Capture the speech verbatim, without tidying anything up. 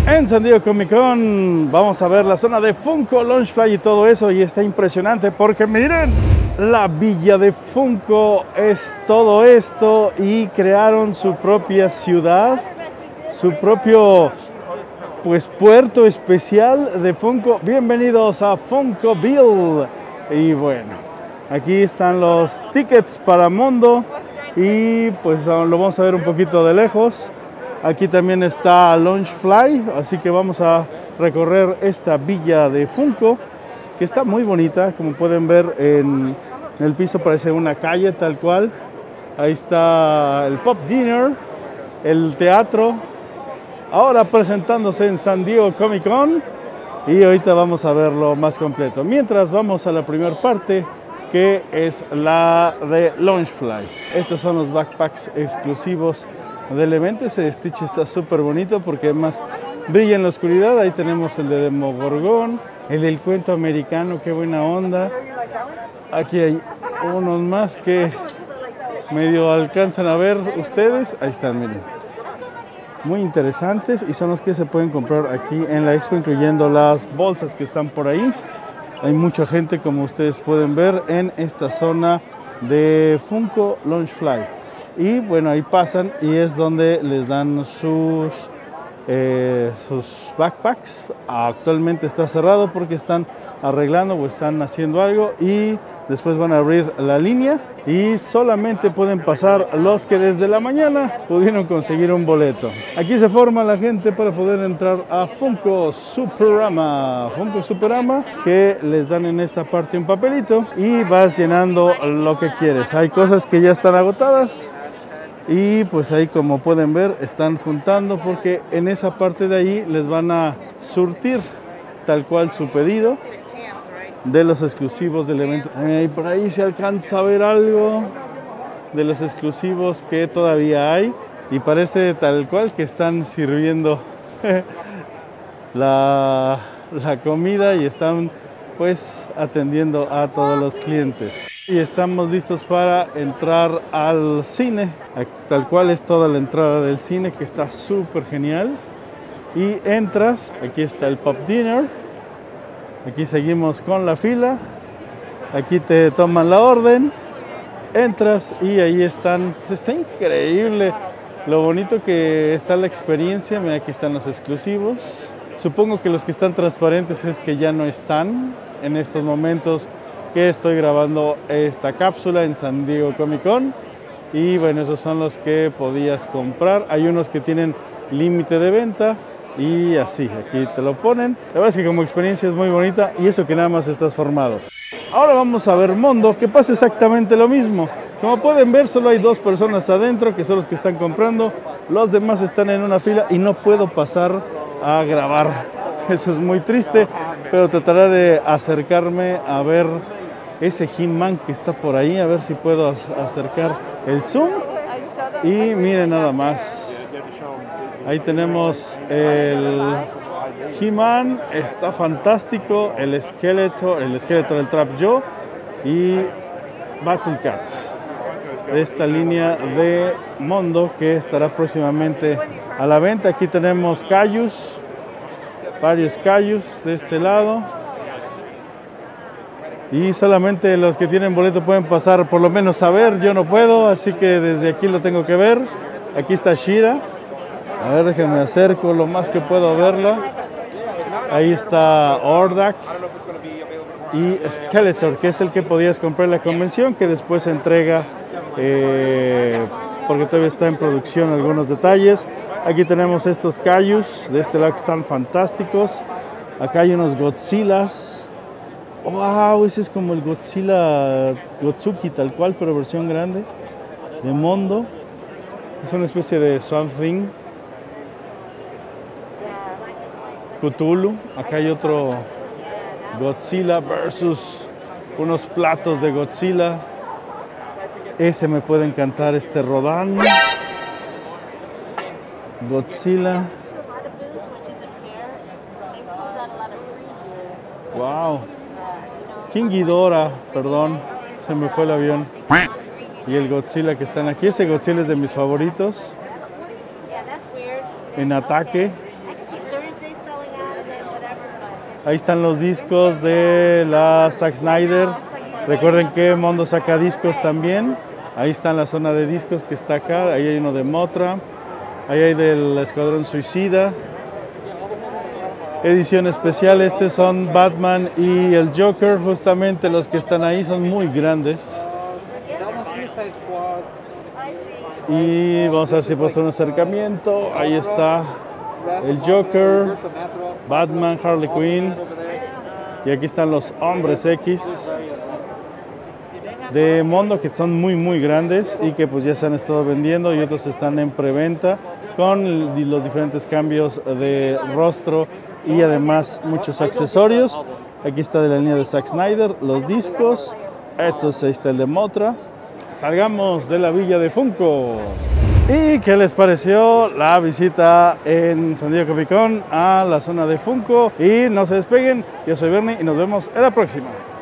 En San Diego Comic Con vamos a ver la zona de Funko, Launchfly y todo eso, y está impresionante porque miren, la villa de Funko es todo esto y crearon su propia ciudad, su propio pues puerto especial de Funko. Bienvenidos a Funkoville. Y bueno, aquí están los tickets para Mondo y pues lo vamos a ver un poquito de lejos. Aquí también está Launchfly, así que vamos a recorrer esta villa de Funko, que está muy bonita, como pueden ver en, en el piso parece una calle tal cual. Ahí está el Pop Dinner, el teatro, ahora presentándose en San Diego Comic Con, y ahorita vamos a verlo más completo. Mientras vamos a la primera parte, que es la de Launchfly. Estos son los backpacks exclusivos del evento. Ese Stitch está súper bonito porque además brilla en la oscuridad. Ahí tenemos el de Demogorgon, el del cuento americano, qué buena onda. Aquí hay unos más que medio alcanzan a ver ustedes. Ahí están, miren. Muy interesantes y son los que se pueden comprar aquí en la expo, incluyendo las bolsas que están por ahí. Hay mucha gente, como ustedes pueden ver, en esta zona de Funko Launchfly. Y bueno, ahí pasan y es donde les dan sus, eh, sus backpacks. Actualmente está cerrado porque están arreglando o están haciendo algo, y después van a abrir la línea y solamente pueden pasar los que desde la mañana pudieron conseguir un boleto. Aquí se forma la gente para poder entrar a Funko Superama. Funko Superama, que les dan en esta parte un papelito y vas llenando lo que quieres. Hay cosas que ya están agotadas y pues ahí, como pueden ver, están juntando porque en esa parte de ahí les van a surtir tal cual su pedido de los exclusivos del evento. Eh, por ahí se alcanza a ver algo de los exclusivos que todavía hay, y parece tal cual que están sirviendo la, la comida y están pues atendiendo a todos los clientes. Y estamos listos para entrar al cine. Tal cual es toda la entrada del cine, que está súper genial. Y entras, aquí está el Pop Dinner. Aquí seguimos con la fila. Aquí te toman la orden. Entras y ahí están. Está increíble lo bonito que está la experiencia. Mira, aquí están los exclusivos. Supongo que los que están transparentes es que ya no están en estos momentos que estoy grabando esta cápsula en San Diego Comic Con. Y bueno, esos son los que podías comprar. Hay unos que tienen límite de venta y así, aquí te lo ponen. La verdad es que como experiencia es muy bonita, y eso que nada más estás formado. Ahora vamos a ver Mondo, que pasa exactamente lo mismo. Como pueden ver, solo hay dos personas adentro, que son los que están comprando. Los demás están en una fila y no puedo pasar a grabar. Eso es muy triste, pero trataré de acercarme a ver ese He-Man que está por ahí, a ver si puedo acercar el zoom. Y miren nada más, ahí tenemos el He-Man, está fantástico, el esqueleto, el esqueleto del Trap Joe y Battle Cats, de esta línea de Mondo que estará próximamente a la venta. Aquí tenemos Kaijus, varios Kaijus de este lado. Y solamente los que tienen boleto pueden pasar por lo menos a ver. Yo no puedo, así que desde aquí lo tengo que ver. Aquí está She-Ra. A ver, déjenme acerco lo más que puedo verla. Ahí está Hordak y Skeletor, que es el que podías comprar en la convención, que después se entrega eh, porque todavía está en producción algunos detalles. Aquí tenemos estos Kaijus de este lado que están fantásticos. Acá hay unos Godzillas. Wow, ese es como el Godzilla Gotsuki tal cual, pero versión grande de Mondo. Es una especie de Swamp Thing. Cthulhu. Acá hay otro Godzilla versus unos platos de Godzilla. Ese me puede encantar, este Rodan. Godzilla. Wow. King Ghidorah, perdón, se me fue el avión. Y el Godzilla que están aquí. Ese Godzilla es de mis favoritos. En ataque. Ahí están los discos de la Zack Snyder. Recuerden que Mondo saca discos también. Ahí está en la zona de discos que está acá. Ahí hay uno de Mothra. Ahí hay del Escuadrón Suicida. Edición especial. Estos son Batman y el Joker. Justamente los que están ahí son muy grandes. Y vamos a ver si puedo hacer un acercamiento. Ahí está el Joker, Batman, Harley Quinn. Y aquí están los Hombres X de Mondo, que son muy muy grandes y que pues ya se han estado vendiendo, y otros están en preventa con los diferentes cambios de rostro y además muchos accesorios. Aquí está de la línea de Zack Snyder, los discos. Estos, ahí está el de Mothra. Salgamos de la villa de Funko. ¿Y qué les pareció la visita en San Diego Comic Con a la zona de Funko? Y no se despeguen, yo soy Bernie y nos vemos en la próxima.